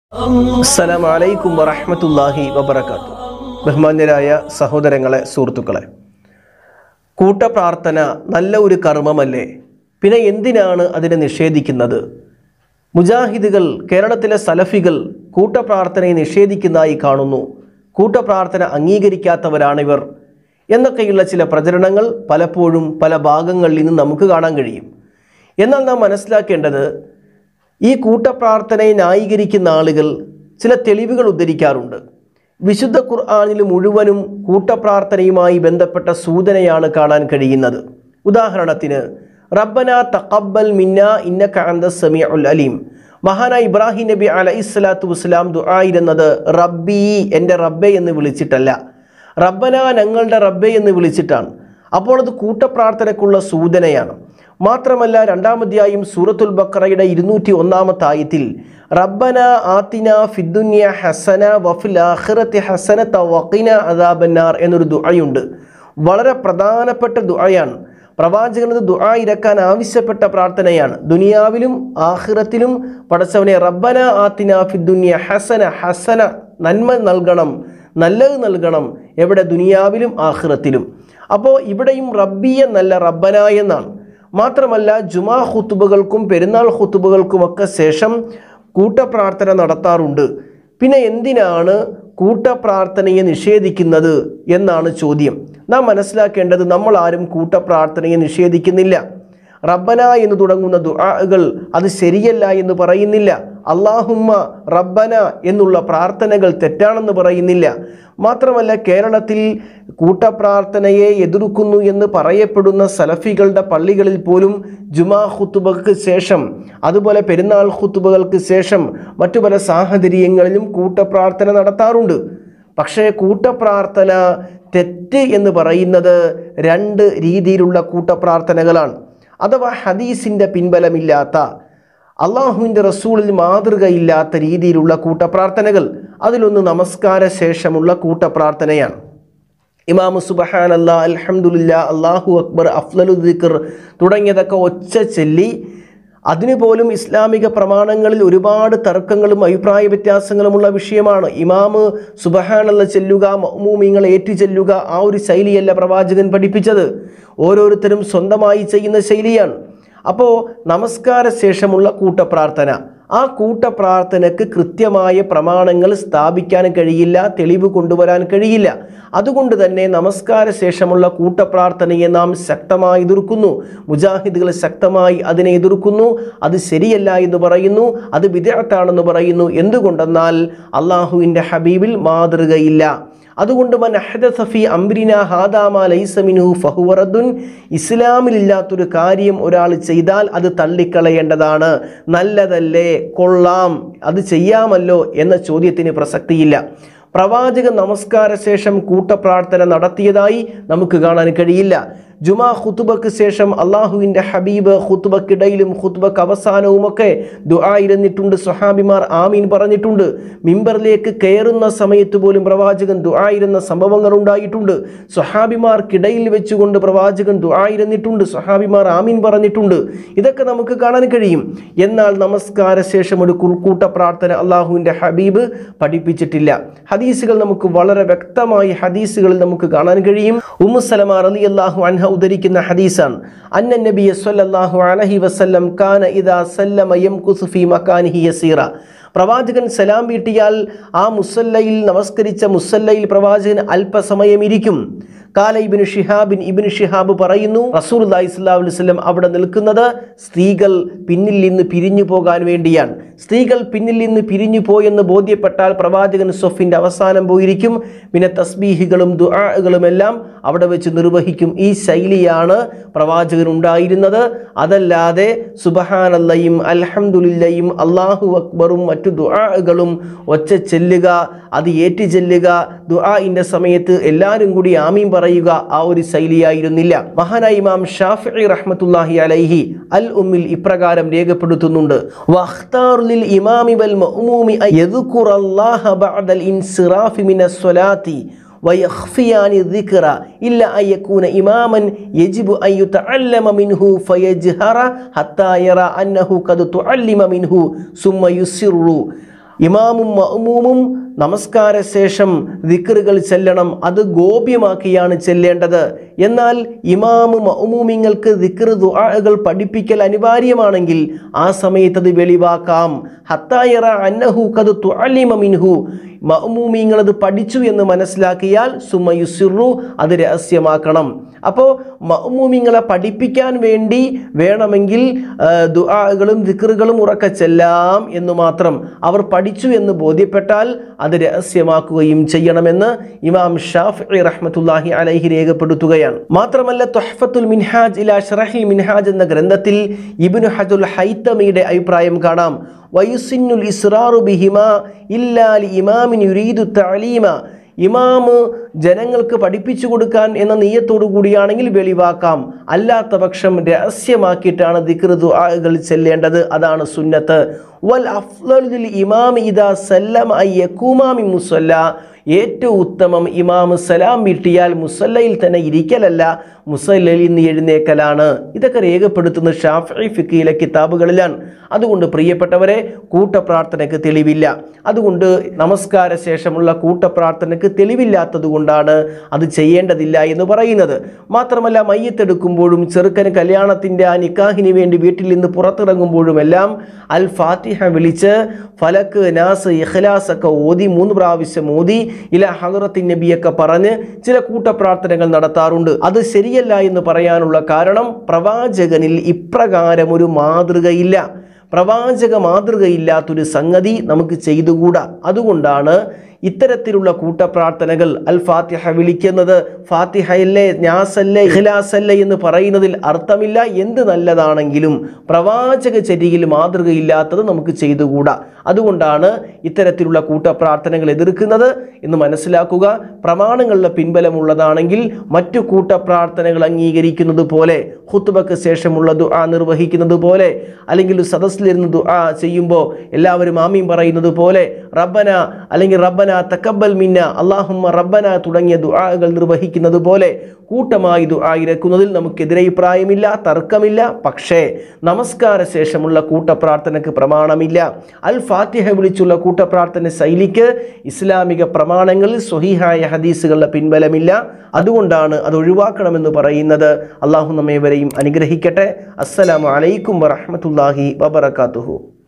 അസ്സലാമു അലൈക്കും വറഹ്മത്തുള്ളാഹി വബറകാതുഹു. ബഹുമാന്യരായ സഹോദരങ്ങളെ, സുഹൃത്തുക്കളെ, കൂട്ടപ്രാർത്ഥന നല്ല ഒരു കർമ്മമല്ലേ? പിന്നെ എന്തിനാണ് അതിനെ നിഷേധിക്കുന്നത്? മുജാഹിദുകൾ, കേരളത്തിലെ സലഫികൾ കൂട്ടപ്രാർത്ഥനയെ നിഷേധിക്കുന്നതായി കാണുന്നു. കൂട്ടപ്രാർത്ഥന അംഗീകരിക്കാത്തവരാണിവർ എന്നൊക്കെയുള്ള ചില പ്രചരണങ്ങൾ പലപ്പോഴും പല ഭാഗങ്ങളിൽ നിന്ന് നമുക്ക് കാണാൻ കഴിയും. എന്നാൽ നാം മനസ്സിലാക്കേണ്ടത്, ഈ കൂട്ടപ്രാർത്ഥനയെ ന്യായീകരിക്കുന്ന ആളുകൾ ചില തെളിവുകൾ ഉദ്ധരിക്കാറുണ്ട്. വിശുദ്ധ ഖുർആനിൽ മുഴുവനും കൂട്ടപ്രാർത്ഥനയുമായി ബന്ധപ്പെട്ട സൂചനയാണ് കാണാൻ കഴിയുന്നത്. ഉദാഹരണത്തിന്, റബ്ബന തഖബ്ബൽ മിന്ന ഇന്നക അൻതസ് സമീഉൽ അലീം. മഹാനായ ഇബ്രാഹിം നബി അലൈഹിസ്സലാത്തു വസ്സലാം ദുആയിരുന്നത് റബ്ബി, എൻ്റെ റബ്ബെ എന്ന് വിളിച്ചിട്ടല്ല, റബ്ബന, ഞങ്ങളുടെ റബ്ബെ എന്ന് വിളിച്ചിട്ടാണ്. അപ്പോൾ അത് കൂട്ടപ്രാർത്ഥനയ്ക്കുള്ള സൂചനയാണ്. മാത്രമല്ല, രണ്ടാം അധ്യായം സൂറത്തുൽ ബഖറയുടെ 201-ാമത്തെ ആയത്തിൽ റബ്ബന ആതിന ഫിദ്ദുനിയ ഹസന വഫിൽ ആഖിറതി ഹസനത വഖിന അദാബന്നാർ എന്നൊരു ദുആയുണ്ട്. വളരെ പ്രധാനപ്പെട്ട ദുആയാണ്. പ്രവാചകൻ ഇത് ദുആ ഇറക്കാൻ ആവശ്യപ്പെട്ട പ്രാർത്ഥനയാണ്. ദുനിയാവിലും ആഖിറത്തിലും പടച്ചവനെ റബ്ബന ആതിന ഫിദ്ദുനിയ ഹസന, ഹസന നന്മ നൽകണം, നല്ലത് നൽകണം. എവിടെ? ദുനിയാവിലും ആഖിറത്തിലും. അപ്പോൾ ഇവിടെയും റബ്ബി എന്നല്ല, റബ്ബന എന്നാണ്. മാത്രമല്ല, ജുമാ ഖുതുബകൾക്കും പെരുന്നാൾ ഖുതുബകൾക്കുമൊക്കെ ശേഷം കൂട്ടപ്രാർത്ഥന നടത്താറുണ്ട്. പിന്നെ എന്തിനാണ് കൂട്ടപ്രാർത്ഥനയെ നിഷേധിക്കുന്നത് എന്നാണ് ചോദ്യം. നാം മനസ്സിലാക്കേണ്ടത്, നമ്മൾ ആരും കൂട്ടപ്രാർത്ഥനയെ നിഷേധിക്കുന്നില്ല. റബ്ബന എന്ന് തുടങ്ങുന്ന ദുആകൾ അത് ശരിയല്ല എന്ന് പറയുന്നില്ല. അല്ലാഹുമ്മ റബ്ബന എന്നുള്ള പ്രാർത്ഥനകൾ തെറ്റാണെന്ന് പറയുന്നില്ല. മാത്രമല്ല, കേരളത്തിൽ കൂട്ടപ്രാർത്ഥനയെ എതിർക്കുന്നു എന്ന് പറയപ്പെടുന്ന സലഫികളുടെ പള്ളികളിൽ പോലും ജുമാ ഖുതുബക്ക് ശേഷം, അതുപോലെ പെരുന്നാൾ ഖുതുബകൾക്ക് ശേഷം മറ്റു പല സാഹചര്യങ്ങളിലും കൂട്ടപ്രാർത്ഥന നടത്താറുണ്ട്. പക്ഷേ കൂട്ടപ്രാർത്ഥന തെറ്റ് എന്ന് പറയുന്നത് രണ്ട് രീതിയിലുള്ള കൂട്ടപ്രാർത്ഥനകളാണ്. അഥവാ ഹദീസിൻ്റെ പിൻബലമില്ലാത്ത, അള്ളാഹുവിൻ്റെ റസൂലിൽ മാതൃകയില്ലാത്ത രീതിയിലുള്ള കൂട്ടപ്രാർത്ഥനകൾ. അതിലൊന്ന് നമസ്കാര ശേഷമുള്ള കൂട്ടപ്രാർത്ഥനയാണ്. ഇമാമു സുബ്ഹാനല്ലാഹ്, അൽഹംദുലില്ലാഹ്, അല്ലാഹു അക്ബർ, അഫ്ളലു ദിക്ർ തുടങ്ങിയതൊക്കെ ഒച്ച ചൊല്ലി, അതിനുപോലും ഇസ്ലാമിക പ്രമാണങ്ങളിൽ ഒരുപാട് തർക്കങ്ങളും അഭിപ്രായ വ്യത്യാസങ്ങളുമുള്ള വിഷയമാണ്. ഇമാമ് സുബ്ഹാനല്ലാഹ് ചെല്ലുക, മഅ്മൂമീങ്ങൾ ഏറ്റു ചെല്ലുക, ആ ഒരു ശൈലിയല്ല പ്രവാചകൻ പഠിപ്പിച്ചത്. ഓരോരുത്തരും സ്വന്തമായി ചെയ്യുന്ന ശൈലിയാണ്. അപ്പോൾ നമസ്കാര ശേഷമുള്ള കൂട്ടപ്രാർത്ഥന, ആ കൂട്ടപ്രാർത്ഥനയ്ക്ക് കൃത്യമായ പ്രമാണങ്ങൾ സ്ഥാപിക്കാൻ കഴിയില്ല, തെളിവ് കൊണ്ടുവരാൻ കഴിയില്ല. അതുകൊണ്ട് തന്നെ നമസ്കാര ശേഷമുള്ള കൂട്ടപ്രാർത്ഥനയെ നാം ശക്തമായി എതിർക്കുന്നു. മുജാഹിദുകൾ ശക്തമായി അതിനെ എതിർക്കുന്നു. അത് ശരിയല്ല എന്ന് പറയുന്നു, അത് ബിദ്അത്താണെന്ന് പറയുന്നു. എന്തുകൊണ്ടെന്നാൽ അള്ളാഹുവിൻ്റെ ഹബീബിൽ മാതൃകയില്ല. അതുകൊണ്ട് മൻ അഹ്ദസ ഫീ അംരിനാ ഹാദാ മാ ലൈസ മിൻഹു ഫഹുവ റദ്ദുൻ, ഇസ്ലാമിലില്ലാത്തൊരു കാര്യം ഒരാൾ ചെയ്താൽ അത് തള്ളിക്കളയേണ്ടതാണ്. നല്ലതല്ലേ, കൊള്ളാം, അത് ചെയ്യാമല്ലോ എന്ന ചോദ്യത്തിന് പ്രസക്തിയില്ല. പ്രവാചകൻ നമസ്കാര ശേഷം കൂട്ടപ്രാർത്ഥന നടത്തിയതായി നമുക്ക് കാണാൻ കഴിയില്ല. ജുമാ ഖുതുബക്ക് ശേഷം അള്ളാഹുവിൻ്റെ ഹബീബ് ഖുതുബക്കിടയിലും ഖുതുബക്ക് അവസാനവുമൊക്കെ ദുആ ഇരുന്നിട്ടുണ്ട്. സ്വഹാബിമാർ ആമീൻ പറഞ്ഞിട്ടുണ്ട്. മിമ്പറിലേക്ക് കയറുന്ന സമയത്ത് പോലും പ്രവാചകൻ ദുആ ഇരുന്ന സംഭവങ്ങൾ ഉണ്ടായിട്ടുണ്ട്. സ്വഹാബിമാർക്കിടയിൽ വെച്ചുകൊണ്ട് പ്രവാചകൻ ദുആ ഇരുന്നിട്ടുണ്ട്. സ്വഹാബിമാർ ആമീൻ പറഞ്ഞിട്ടുണ്ട്. ഇതൊക്കെ നമുക്ക് കാണാൻ കഴിയും. എന്നാൽ നമസ്കാര ശേഷം ഒരു കൂട്ടപ്രാർത്ഥന അള്ളാഹുവിൻ്റെ ഹബീബ് പഠിപ്പിച്ചിട്ടില്ല. ഹദീസുകൾ നമുക്ക് വളരെ വ്യക്തമായി ഹദീസുകളിൽ നമുക്ക് കാണാൻ കഴിയും. ഉമ്മു സലമ റളിയല്ലാഹു അൻഹ ഉദ്ധരിക്കുന്ന ഹദീസാണ്. അന്ന നബിയ സ്വല്ലല്ലാഹു അലൈഹി വസല്ലം കാന ഇദാ സല്ലമ യംകുസു ഫീ മകാനിഹി യസീറ. പ്രവാചകൻ സലാം വീട്ടിയാൽ ആ മുസല്ലയിൽ, നമസ്കരിച്ച മുസല്ലയിൽ പ്രവാചകൻ അല്പസമയം ഇരിക്കും. കാല ഇബ്നു ഷിഹാബ് പറയുന്നു, റസൂലുള്ളാഹി സ്വല്ലല്ലാഹു അലൈഹി വസല്ലം അവിടെ നിൽക്കുന്നത് സ്ത്രീകൾ പിന്നിൽ നിന്ന് പിരിഞ്ഞു പോകാൻ വേണ്ടിയാണ്. സ്ത്രീകൾ പിന്നിൽ നിന്ന് പിരിഞ്ഞു പോയെന്ന് ബോധ്യപ്പെട്ടാൽ പ്രവാചകൻ സ്വഫിൻ്റെ അവസാനം പോയിരിക്കും. പിന്നെ തസ്ബീഹുകളും ദുആകളും എല്ലാം അവിടെ വെച്ച് നിർവഹിക്കും. ഈ ശൈലിയാണ് പ്രവാചകൻ ഉണ്ടായിരുന്നത്. അതല്ലാതെ സുബ്ഹാനല്ലാഹും അൽഹംദുലില്ലാഹും അല്ലാഹു അക്ബറും മറ്റു ദുആകളും ഒച്ച ചെല്ലുക, അത് ഏറ്റു ചെല്ലുക, ദുആഇൻ്റെ സമയത്ത് എല്ലാവരും കൂടി ആമീൻ പറയുക, ആ ഒരു ശൈലിയായിരുന്നില്ല. മഹാനായ ഇമാം ഷാഫിഈ റഹ്മത്തുള്ളാഹി അലൈഹി അൽ ഉമ്മിൽ ഇപ്രകാരം രേഖപ്പെടുത്തുന്നുണ്ട്: വഖ്താറുൽ ഇമാമി വൽ മഅ്മൂമി യദ്കുറല്ലാഹ ബഅദൽ ഇൻസിറാഫി മിനസ് സ്വലാത്തി വയഖ്ഫിയാനി ദിക്റ ഇല്ല അൻ യകൂന ഇമാമൻ യജിബു അൻ യുതഅല്ലമ മിൻഹു ഫയജ്ഹറ ഹത്താ യറ അന്നഹു ഖദ് തുഅല്ലിമ മിൻഹു സുമ്മ യുസിറു. ഇമാമും മഅ്മൂമും നമസ്കാര ശേഷം ദിക്റുകൾ ചെല്ലണം. അത് ഗോപ്യമാക്കിയാണ് ചെല്ലേണ്ടത്. എന്നാൽ ഇമാമ് മഅ്മൂമിങ്ങൾക്ക് ദിക്ർ ദുആകൾ പഠിപ്പിക്കൽ അനിവാര്യമാണെങ്കിൽ ആ സമയത്ത് അത് വെളിവാക്കാം. ഹത്താ യറ അന്നഹു ഖദ് തുഅല്ലിമ മിൻഹു, മഅ്മൂമിങ്ങൾ അത് പഠിച്ചു എന്ന് മനസ്സിലാക്കിയാൽ സുമ്മ യുസിറു, അത് രഹസ്യമാക്കണം. അപ്പോൾ മഅ്മൂമിങ്ങളെ പഠിപ്പിക്കാൻ വേണ്ടി വേണമെങ്കിൽ ദുആകളും ദിക്റുകളും ഉറക്കെ ചെല്ലാം എന്ന് മാത്രം. അവർ പഠിച്ചു എന്ന് ബോധ്യപ്പെട്ടാൽ അത് രഹസ്യമാക്കുകയും ചെയ്യണമെന്ന് ഇമാം ഷാഫിഈ റഹ്മത്തുള്ളാഹി അലൈഹി രേഖപ്പെടുത്തുകയാണ്. മാത്രമല്ല തുഹ്ഫത്തുൽ മിൻഹാജ് ഇലാ ശറഹിൽ മിൻഹാജ് എന്ന ഗ്രന്ഥത്തിൽ ഇബ്നു ഹജറുൽ ഹൈതമിയുടെ അഭിപ്രായം കാണാം. വയുസിന്നുൽ ഇസ്റാറു ബിഹിമാ ഇല്ലാ ലിഇമാമിൻ യുരീദു തഅലീമ, ഇമാമ് ജനങ്ങൾക്ക് പഠിപ്പിച്ചു കൊടുക്കാൻ എന്ന നിയ്യത്തോടു കൂടിയാണെങ്കിൽ വെളിവാക്കാം. അല്ലാത്ത പക്ഷം രഹസ്യമാക്കിയിട്ടാണ് ദിക്ർ ദുആകൾ ചെല്ലേണ്ടത്. അതാണ് സുന്നത്ത്. വൽ അഫ്ളലു ലിൽ ഇമാം ഇദാ സല്ലമ അയ്യകൂമ മിൻ മുസല്ല, ഏറ്റവും ഉത്തമം ഇമാം സലാം വീട്ടിയാൽ മുസല്ലയിൽ തന്നെ ഇരിക്കലല്ല, മുസല്ലയിൽ നിന്ന് എഴുന്നേക്കലാണ്. ഇതൊക്കെ രേഖപ്പെടുത്തുന്ന ഷാഫിഈ ഫിഖിലെ കിതാബുകളിലാണ്. അതുകൊണ്ട് പ്രിയപ്പെട്ടവരെ, കൂട്ടപ്രാർത്ഥനയ്ക്ക് തെളിവില്ല. അതുകൊണ്ട് നമസ്കാര ശേഷമുള്ള കൂട്ടപ്രാർത്ഥനയ്ക്ക് തെളിവില്ലാത്തത് കൊണ്ടാണ് അത് ചെയ്യേണ്ടതില്ല എന്ന് പറയുന്നത്. മാത്രമല്ല മയ്യത്തെടുക്കുമ്പോഴും ചെറുക്കന് കല്യാണത്തിൻ്റെ ആ നിക്കാഹിന് വേണ്ടി വീട്ടിൽ നിന്ന് പുറത്തിറങ്ങുമ്പോഴുമെല്ലാം അൽ ഫാത്തിഹ വിളിച്ച് ഫലക്ക് നാസ് ഇഖ്ലാസ് ഒക്കെ ഓതി 3 പ്രാവശ്യം ഓതി ഇലാ ഹദറത്തിൻ നബിയൊക്കെ പറഞ്ഞ് ചില കൂട്ടപ്രാർത്ഥനകൾ നടത്താറുണ്ട്. അത് ശരിയല്ല എന്ന് പറയാനുള്ള കാരണം പ്രവാചകനിൽ ഇപ്രകാരം ഒരു മാതൃകയില്ല. പ്രവാചക മാതൃകയില്ലാത്തൊരു സംഗതി നമുക്ക് ചെയ്തുകൂടാ. അതുകൊണ്ടാണ് ഇത്തരത്തിലുള്ള കൂട്ടപ്രാർത്ഥനകൾ അൽ ഫാത്തിഹ വിളിക്കുന്നത് ഫാത്തിഹയല്ലേ നാസല്ലേ ഇഖ്ലാസല്ലേ എന്ന് പറയുന്നതിൽ അർത്ഥമില്ല. എന്ത് നല്ലതാണെങ്കിലും പ്രവാചക ചര്യയിൽ മാതൃകയില്ലാത്തത് നമുക്ക് ചെയ്തുകൂടാ. അതുകൊണ്ടാണ് ഇത്തരത്തിലുള്ള കൂട്ടപ്രാർത്ഥനകൾ എതിർക്കുന്നത് എന്ന് മനസ്സിലാക്കുക. പ്രമാണങ്ങളുടെ പിൻബലമുള്ളതാണെങ്കിൽ മറ്റു കൂട്ടപ്രാർത്ഥനകൾ അംഗീകരിക്കുന്നത് പോലെ, ഖുത്ബക്ക് ശേഷമുള്ള ദുആ നിർവഹിക്കുന്നത് പോലെ, അല്ലെങ്കിൽ സദസ്സിലിരുന്ന് ദുആ ചെയ്യുമ്പോൾ എല്ലാവരും ആമീൻ പറയുന്നത് പോലെ, റബ്ബന അല്ലെങ്കിൽ റബ്ബന തഖബ്ബൽ മിന്ന, അല്ലാഹുമ്മ റബ്ബന തുടങ്ങിയ ദുആകൾ നിർവഹിക്കുന്നത് പോലെ കൂട്ടമായി ദുആ ഇറക്കുന്നതിൽ നമുക്കെതിരെ അഭിപ്രായമില്ല, തർക്കമില്ല. പക്ഷേ നമസ്കാര ശേഷമുള്ള കൂട്ടപ്രാർത്ഥനയ്ക്ക് പ്രമാണമില്ല. അൽ ഫാത്തിഹ വിളിച്ചുള്ള കൂട്ടപ്രാർത്ഥന ശൈലിക്ക് ഇസ്ലാമിക പ്രമാണങ്ങളിൽ സ്വഹീഹായ ഹദീസുകളുടെ പിൻബലമില്ല. അതുകൊണ്ടാണ് അത് ഒഴിവാക്കണമെന്ന് പറയുന്നത്. അല്ലാഹു നമ്മേവരെയും അനുഗ്രഹിക്കട്ടെ. അസ്സലാമു അലൈക്കും വറഹ്മത്തുള്ളാഹി വബറകാതുഹു.